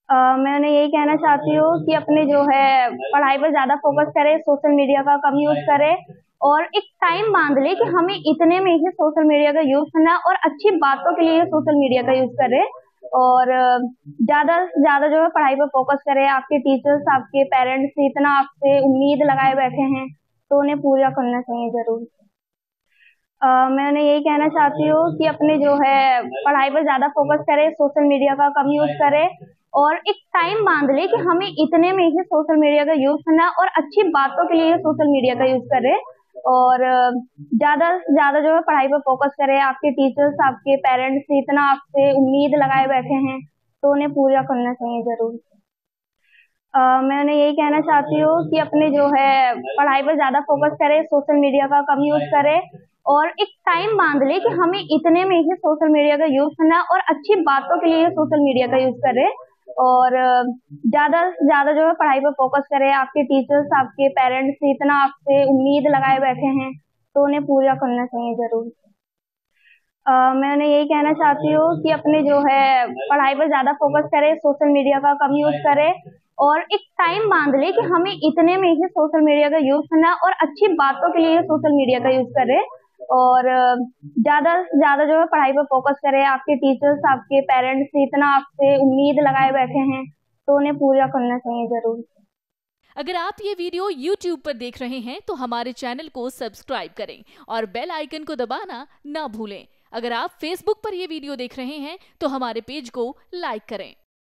मैं उन्हें यही कहना चाहती हूँ कि अपने जो है पढ़ाई पर ज़्यादा फ़ोकस करें, सोशल मीडिया का कम यूज़ करें और एक टाइम बाँध लें कि हमें इतने में ही सोशल मीडिया का यूज़ करना है और अच्छी बातों के लिए सोशल मीडिया का यूज़ करें और ज़्यादा से ज़्यादा जो है पढ़ाई पर फ़ोकस करें। आपके टीचर्स, आपके पेरेंट्स इतना आपसे उम्मीद लगाए बैठे हैं, तो उन्हें पूरा करना चाहिए ज़रूर। मैं उन्हें यही कहना चाहती हूँ कि अपने जो है पढ़ाई पर ज़्यादा फ़ोकस करें, सोशल मीडिया का कम यूज़ करें और एक टाइम बाँध लें कि हमें इतने में ही सोशल मीडिया का यूज़ करना है और अच्छी बातों के लिए सोशल मीडिया का यूज़ करें और ज़्यादा से ज़्यादा जो है पढ़ाई पर फ़ोकस करें। आपके टीचर्स, आपके पेरेंट्स इतना आपसे उम्मीद लगाए बैठे हैं, तो उन्हें पूरा करना चाहिए ज़रूर। मैं उन्हें यही कहना चाहती हूँ कि अपने जो है पढ़ाई पर ज़्यादा फ़ोकस करें, सोशल मीडिया का कम यूज़ करें और एक टाइम बाँध लें कि हमें इतने में ही सोशल मीडिया का यूज़ करना है और अच्छी बातों के लिए सोशल मीडिया का यूज़ करें और ज़्यादा से ज़्यादा जो है पढ़ाई पर फ़ोकस करें। आपके टीचर्स, आपके पेरेंट्स इतना आपसे उम्मीद लगाए बैठे हैं, तो उन्हें पूरा करना चाहिए ज़रूर। मैं उन्हें यही कहना चाहती हूँ कि अपने जो है पढ़ाई पर ज़्यादा फ़ोकस करें, सोशल मीडिया का कम यूज़ करें और एक टाइम बाँध लें कि हमें इतने में ही सोशल मीडिया का यूज़ करना है और अच्छी बातों के लिए सोशल मीडिया का यूज़ करें और ज़्यादा से ज़्यादा जो है पढ़ाई पर फ़ोकस करें। आपके टीचर्स, आपके पेरेंट्स इतना आपसे उम्मीद लगाए बैठे हैं, तो उन्हें पूरा करना चाहिए ज़रूर। अगर आप ये वीडियो YouTube पर देख रहे हैं तो हमारे चैनल को सब्सक्राइब करें और बेल आइकन को दबाना ना भूलें। अगर आप Facebook पर ये वीडियो देख रहे हैं तो हमारे पेज को लाइक करें।